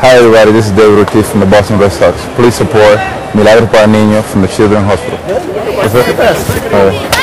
Hi everybody, this is David Ortiz from the Boston Red Sox. Please support Milagros para Niños from the Children's Hospital. That's it? All right.